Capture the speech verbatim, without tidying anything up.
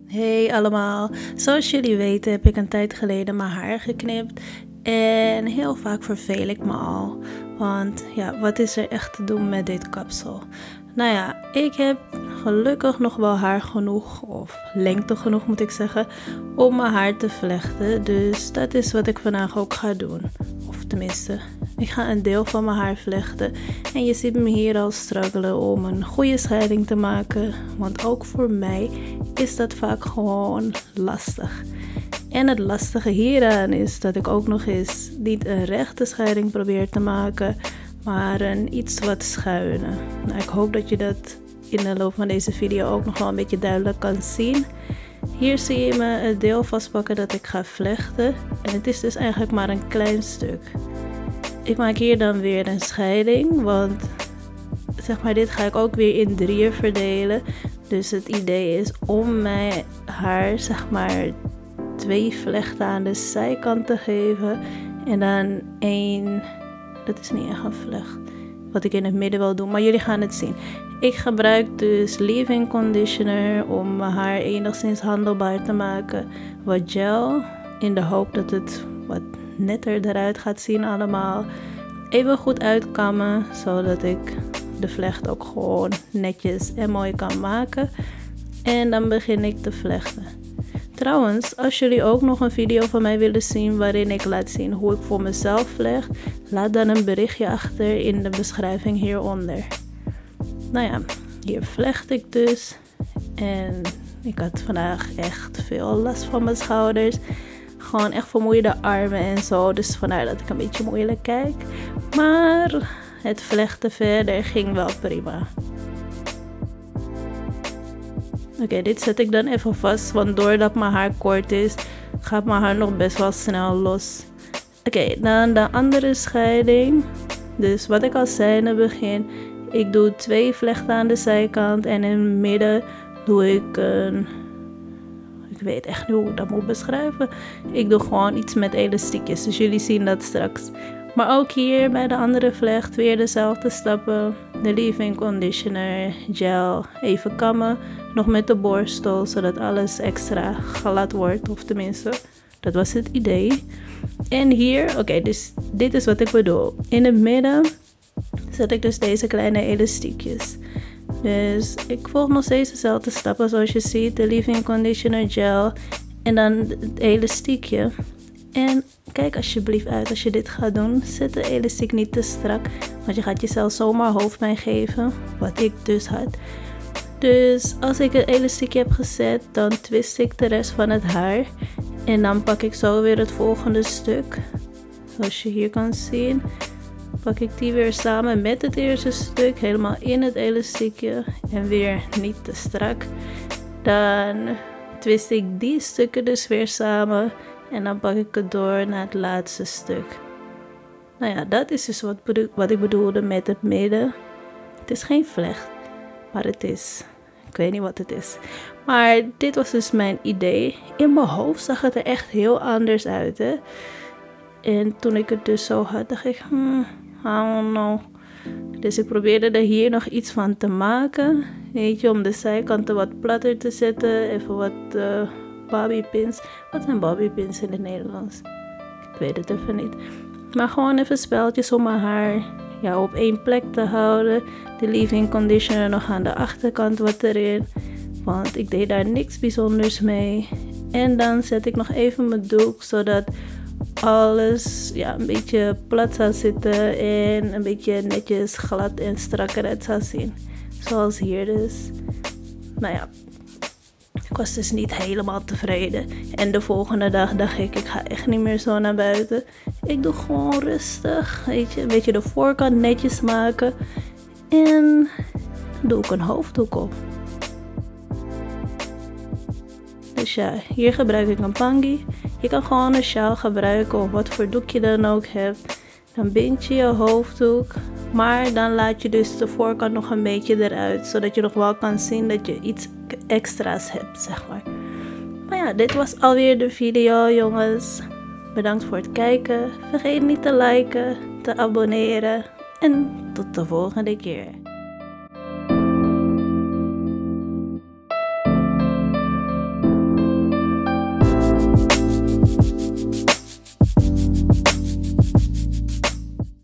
Hey allemaal, zoals jullie weten heb ik een tijd geleden mijn haar geknipt en heel vaak verveel ik me al, want ja, wat is er echt te doen met dit kapsel? Nou ja, ik heb gelukkig nog wel haar genoeg, of lengte genoeg moet ik zeggen, om mijn haar te vlechten, dus dat is wat ik vandaag ook ga doen. Of tenminste, ik ga een deel van mijn haar vlechten en je ziet me hier al struggelen om een goede scheiding te maken, want ook voor mij is dat vaak gewoon lastig. En het lastige hieraan is dat ik ook nog eens niet een rechte scheiding probeer te maken, maar een iets wat schuine. Nou, ik hoop dat je dat in de loop van deze video ook nog wel een beetje duidelijk kan zien. Hier zie je me het deel vastpakken dat ik ga vlechten en het is dus eigenlijk maar een klein stuk. Ik maak hier dan weer een scheiding, want zeg maar dit ga ik ook weer in drieën verdelen. Dus het idee is om mijn haar zeg maar twee vlechten aan de zijkant te geven en dan één, dat is niet echt een vlecht, wat ik in het midden wil doen, maar jullie gaan het zien. Ik gebruik dus leave-in conditioner om mijn haar enigszins handelbaar te maken, wat gel, in de hoop dat het wat netter eruit gaat zien allemaal. Even goed uitkammen, zodat ik de vlecht ook gewoon netjes en mooi kan maken. En dan begin ik te vlechten. Trouwens, als jullie ook nog een video van mij willen zien waarin ik laat zien hoe ik voor mezelf vlecht, laat dan een berichtje achter in de beschrijving hieronder. Nou ja, hier vlecht ik dus. En ik had vandaag echt veel last van mijn schouders. Gewoon echt vermoeide armen en zo. Dus vandaar dat ik een beetje moeilijk kijk. Maar het vlechten verder ging wel prima. Oké, okay, dit zet ik dan even vast. Want doordat mijn haar kort is, gaat mijn haar nog best wel snel los. Oké, okay, dan de andere scheiding. Dus wat ik al zei in het begin. Ik doe twee vlechten aan de zijkant. En in het midden doe ik een... Ik weet echt niet hoe ik dat moet beschrijven. Ik doe gewoon iets met elastiekjes. Dus jullie zien dat straks. Maar ook hier bij de andere vlecht weer dezelfde stappen. De leave-in conditioner, gel, even kammen. Nog met de borstel, zodat alles extra glad wordt. Of tenminste, dat was het idee. En hier, oké, okay, dus dit is wat ik bedoel. In het midden zet ik dus deze kleine elastiekjes. Dus ik volg nog steeds dezelfde stappen zoals je ziet. De leave-in conditioner, gel en dan het elastiekje. En kijk alsjeblieft uit als je dit gaat doen. Zet de elastiek niet te strak, want je gaat jezelf zomaar hoofdpijn geven. Wat ik dus had. Dus als ik het elastiekje heb gezet, dan twist ik de rest van het haar. En dan pak ik zo weer het volgende stuk. Zoals je hier kan zien. Pak ik die weer samen met het eerste stuk. Helemaal in het elastiekje. En weer niet te strak. Dan twist ik die stukken dus weer samen. En dan pak ik het door naar het laatste stuk. Nou ja, dat is dus wat, wat ik bedoelde met het midden. Het is geen vlecht, maar het is... Ik weet niet wat het is. Maar dit was dus mijn idee. In mijn hoofd zag het er echt heel anders uit, hè. En toen ik het dus zo had, dacht ik... Hmm, I don't know. Dus ik probeerde er hier nog iets van te maken. Weet je, om de zijkanten wat platter te zetten. Even wat... Uh, bobbypins. Wat zijn bobbypins in het Nederlands? Ik weet het even niet. Maar gewoon even speltjes om mijn haar ja, op één plek te houden. De leave-in conditioner nog aan de achterkant wat erin. Want ik deed daar niks bijzonders mee. En dan zet ik nog even mijn doek. Zodat alles ja, een beetje plat zou zitten. En een beetje netjes glad en strak eruit zou zien. Zoals hier dus. Nou ja. Ik was dus niet helemaal tevreden. En de volgende dag dacht ik, ik ga echt niet meer zo naar buiten. Ik doe gewoon rustig. Weet je, een beetje de voorkant netjes maken. En dan doe ik een hoofddoek op. Dus ja, hier gebruik ik een pangi. Je kan gewoon een sjaal gebruiken of wat voor doek je dan ook hebt. Dan bind je je hoofddoek. Maar dan laat je dus de voorkant nog een beetje eruit. Zodat je nog wel kan zien dat je iets extra's hebt, zeg maar. Maar ja, dit was alweer de video, jongens. Bedankt voor het kijken. Vergeet niet te liken, te abonneren. En tot de volgende keer.